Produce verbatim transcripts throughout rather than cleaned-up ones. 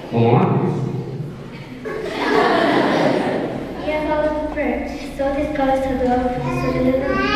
Vamos lá? E a fala do Fred? Sou da escola estadual, professora Leonardo.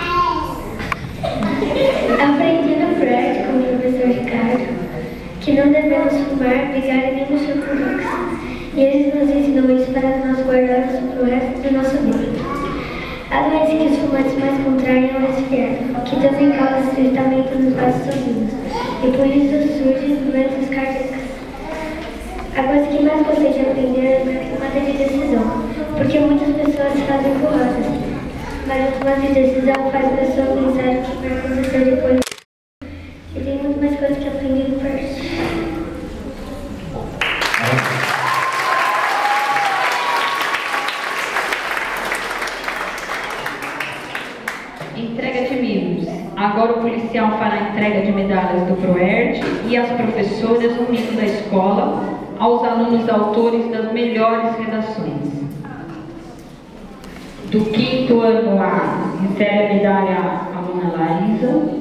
Aprendi no Fred com o professor Ricardo que não devemos fumar, brigar e nem mexer com drogas. E eles nos ensinam isso para nós guardarmos para o resto da nossa vida. A doença que os fumantes mais contraem é o resfriado, que também causa estreitamento nos vasos sanguíneos, e por isso surgem doenças cardíacas. A coisa que mais gostei de aprender é a tomada de decisão, porque muitas pessoas fazem burradas, mas a tomada de decisão faz a pessoa pensar o que vai acontecer depois. E tem muito mais coisas que aprendi no curso. Entrega de mimos. Agora o policial fará a entrega de medalhas do ProERD e as professoras no mimo da escola aos alunos autores das melhores redações. Do quinto ano A, recebe a medalha a aluna Larisa.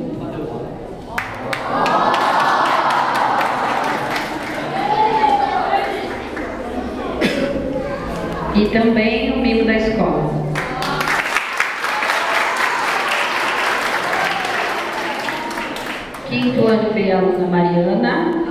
E também o mimo da escola. Quinto ano B, a aluna Mariana.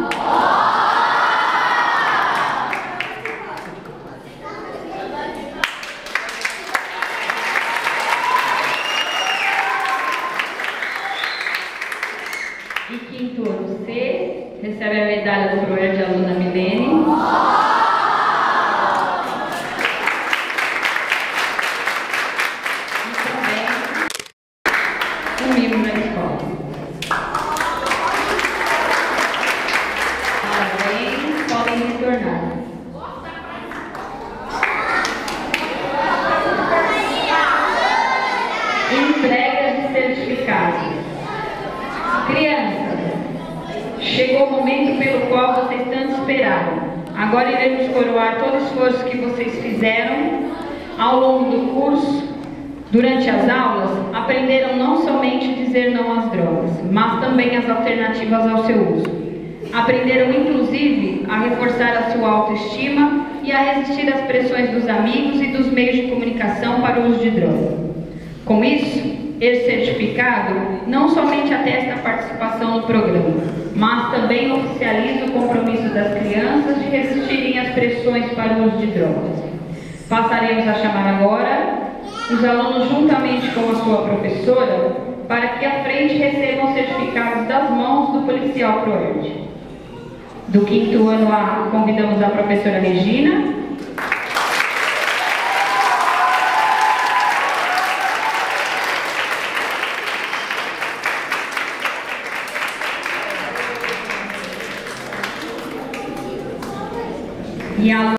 E quinto ano C, recebe a medalha do ProERD, a aluna Milene. E também o mimo da escola. Parabéns, podem retornar. Entrega de certificados. Crianças, chegou o momento pelo qual vocês tanto esperaram. Agora iremos coroar todo o esforço que vocês fizeram ao longo do curso. Durante as aulas, aprenderam não somente dizer não às drogas, mas também as alternativas ao seu uso. Aprenderam, inclusive, a reforçar a sua autoestima e a resistir às pressões dos amigos e dos meios de comunicação para o uso de droga. Com isso, esse certificado não somente atesta a participação no programa, mas também oficializa o compromisso das crianças de resistirem às pressões para o uso de drogas. Passaremos a chamar agora os alunos juntamente com a sua professora para que à frente recebam certificados das mãos do policial ProERD. Do quinto ano A, convidamos a professora Regina. E a